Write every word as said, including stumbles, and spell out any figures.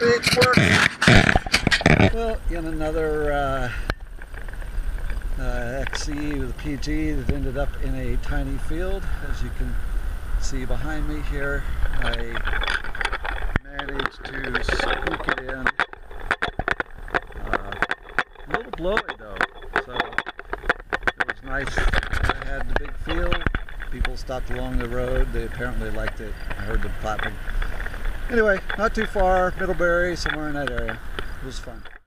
big work. Well, in another uh, uh, X C with a P G that ended up in a tiny field. As you can see behind me here, I managed to squeak it in. Uh, a little blowy though, so it was nice. I had the big field. People stopped along the road. They apparently liked it. I heard them clapping. Anyway, not too far, Middlebury, somewhere in that area. It was fun.